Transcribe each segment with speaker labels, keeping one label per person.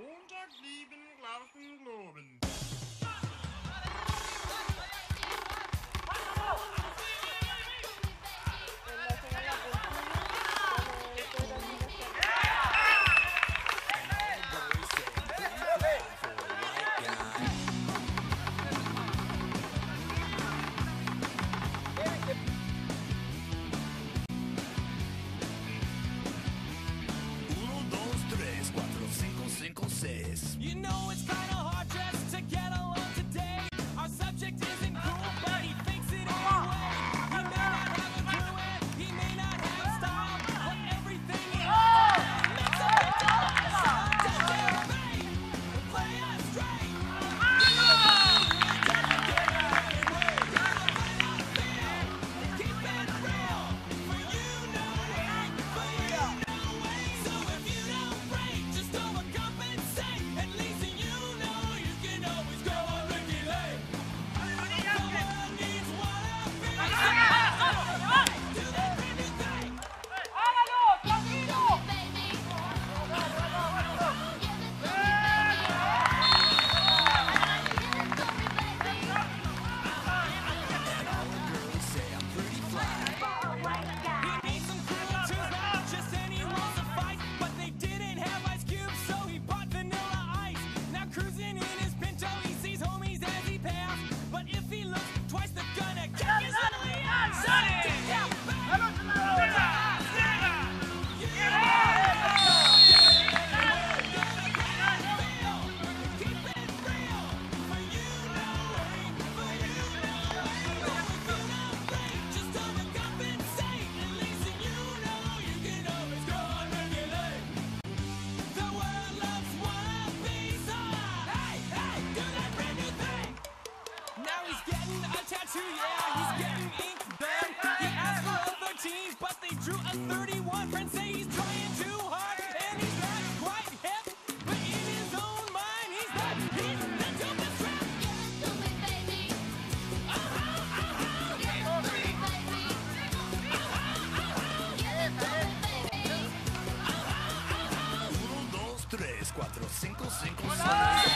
Speaker 1: Unterblieben Glauben Globen.
Speaker 2: You know it's kinda hard just to get along today. Our subject isn't cool, but he thinks it anyway. He may not have a clue and he may not have style, but everything he makes a big deal. So don't get afraid, play us straight. You know it doesn't get anyway. Gotta play that feel, keep it real. For you know way, for you know way. So if you don't break, just overcompensate. At least you know you can always go on Ricky Lake. The world needs one of these. Do that brand new thing. He needs some cool tunes, not just any rules to fight. But they didn't have Ice Cube, so he bought Vanilla Ice. Now cruising in his Pinto, he sees homies as he passed. But if he looks twice, they're gonna kick his ugly ass. Just overcompensate. At least you know you can always go on regulate. The world loves wannabes. Hey, hey, do that brand new thing. Now he's getting a tattoo, yeah, he's getting ink done. He asked for a 13, but they drew a 31. Friends say he's trying too hard, and he's not quite hip. But in his own mind, he's the dopest rap.
Speaker 3: Uno, dos, tres, cuatro, cinco, cinco, seis.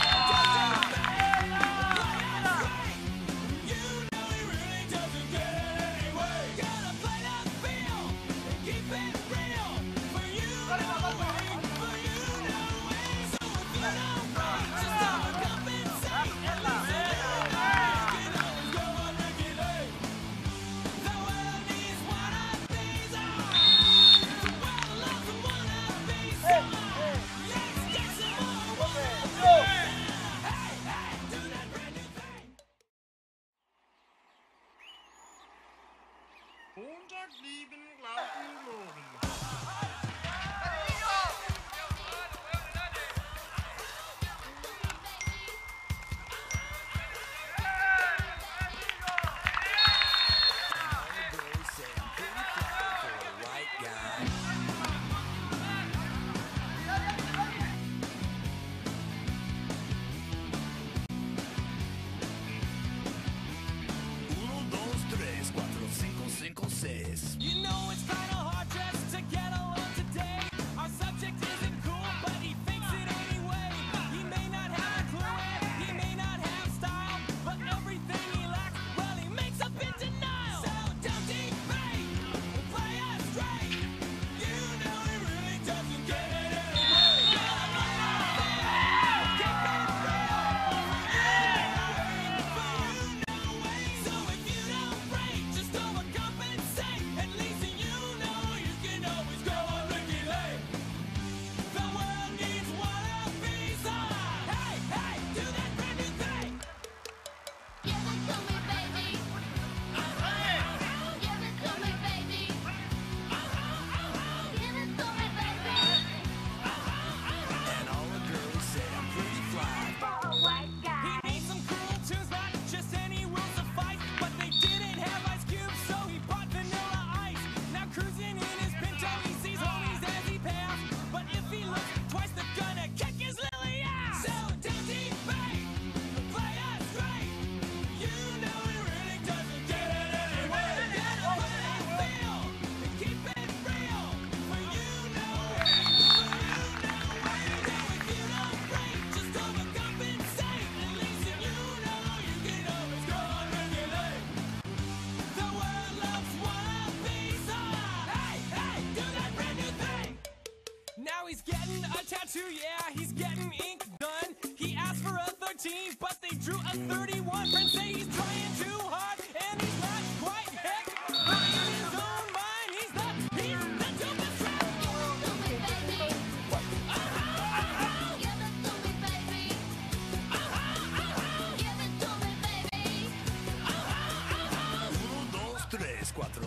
Speaker 2: You know he really doesn't get it anyway. Gotta play that feel and keep it real. For you know way, for you know way. So if you don't break, just overcompensate. At least you can always go on Ricky Lake. The world needs one of these. The world loves one of these. Let's get some more one of these. Hey, hey, do that brand new thing.
Speaker 1: Unterblieben Glauben Globen.
Speaker 3: Boys say I'm pretty fly for a white guy. Uno, dos, tres, cuatro, cinco, cinco, seis.
Speaker 2: You know it's kinda hard just to get along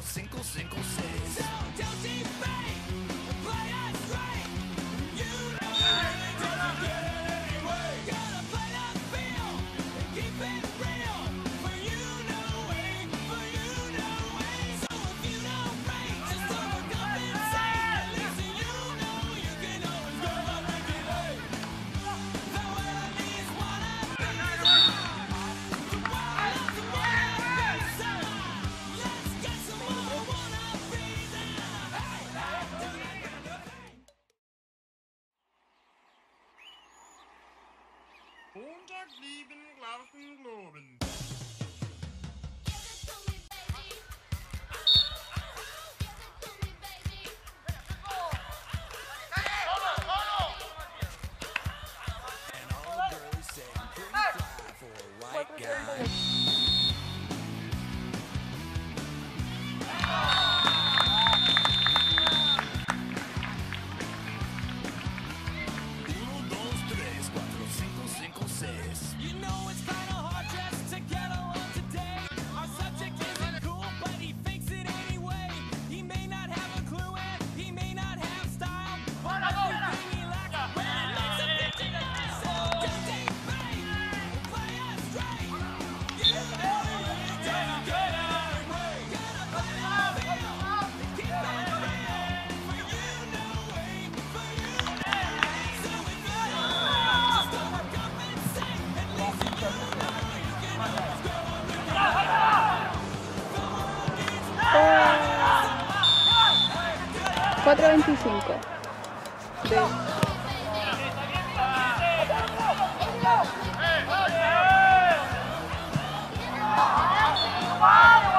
Speaker 3: 4556.
Speaker 2: So don't debate, play us straight. You know it doesn't get it anyway. Gotta play the field and keep it real. For you know way, for you know way. So if you don't break, just overcompensate. At least you know you can always go and regulate. The world needs wanna be the world of the wanna be some. Let's get some more wanna be
Speaker 1: Montag lieben Glauben Globen.
Speaker 3: And all the girls say I'm pretty fly for a white guy. Uno, dos, tres, cuatro, cinco, cinco, seis.
Speaker 2: You know it's kinda hard just to get along today. Our subject isn't cool, but he fakes it anyway. He may not have a clue and he may not have style, but everything he lacks, well, it makes him 59. So don't debate, play us straight. You know it doesn't get our way. Gotta play the field and keep it real. For you know way, for you know way. So if you don't, just overcompensate. At least you know you can always go and regulate. The world needs
Speaker 4: 4:25 de
Speaker 5: ¡Vamos!